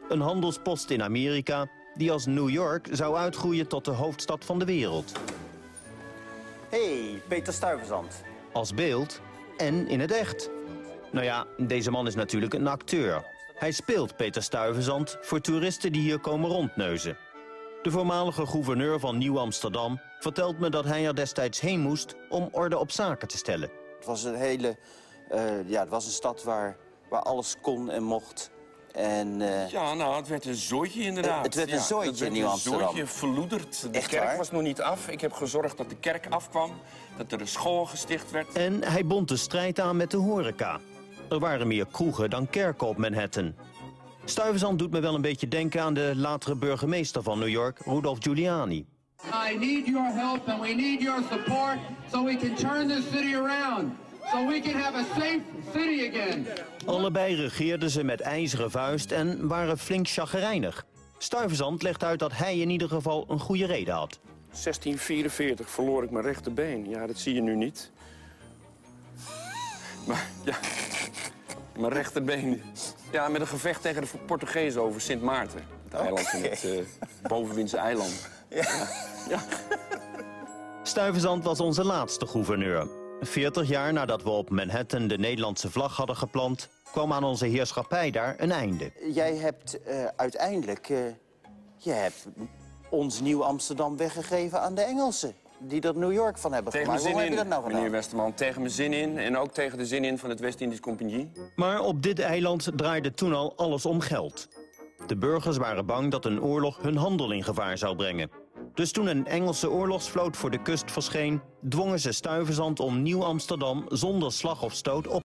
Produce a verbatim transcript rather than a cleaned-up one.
Een handelspost in Amerika die als New York zou uitgroeien tot de hoofdstad van de wereld. Hey, Peter Stuyvesant. Als beeld en in het echt. Nou ja, deze man is natuurlijk een acteur. Hij speelt Peter Stuyvesant voor toeristen die hier komen rondneuzen. De voormalige gouverneur van Nieuw-Amsterdam vertelt me dat hij er destijds heen moest om orde op zaken te stellen. Het was een hele, uh, ja, het was een stad waar, waar alles kon en mocht. En, uh, ja, nou, het werd een zooitje inderdaad. Het werd een ja, zooitje in Nieuw-Amsterdam. Het werd een zooitje verloederd. De Echt kerk waar? was nog niet af. Ik heb gezorgd dat de kerk afkwam, dat er een school gesticht werd. En hij bond de strijd aan met de horeca. Er waren meer kroegen dan kerken op Manhattan. Stuyvesant doet me wel een beetje denken aan de latere burgemeester van New York, Rudolph Giuliani. I need your help and we need your support so we can turn this city around. So we can have a safe city again. Allebei regeerden ze met ijzeren vuist en waren flink chagrijnig. Stuyvesant legt uit dat hij in ieder geval een goede reden had. zestien vierenveertig verloor ik mijn rechterbeen. Ja, dat zie je nu niet. Maar ja, mijn rechterbeen. Ja, met een gevecht tegen de Portugezen over Sint Maarten. Het eiland in het uh, bovenwindse eiland. Ja. Ja. Ja. Stuyvesant was onze laatste gouverneur. veertig jaar nadat we op Manhattan de Nederlandse vlag hadden geplant, kwam aan onze heerschappij daar een einde. Jij hebt uh, uiteindelijk uh, je hebt ons Nieuw-Amsterdam weggegeven aan de Engelsen. Die er New York van hebben tegen gemaakt. Waarom heb je dat nou gedaan, meneer Westerman? Tegen mijn zin in en ook tegen de zin in van het West-Indisch Compagnie. Maar op dit eiland draaide toen al alles om geld. De burgers waren bang dat een oorlog hun handel in gevaar zou brengen. Dus toen een Engelse oorlogsvloot voor de kust verscheen, dwongen ze Stuyvesant om Nieuw-Amsterdam zonder slag of stoot op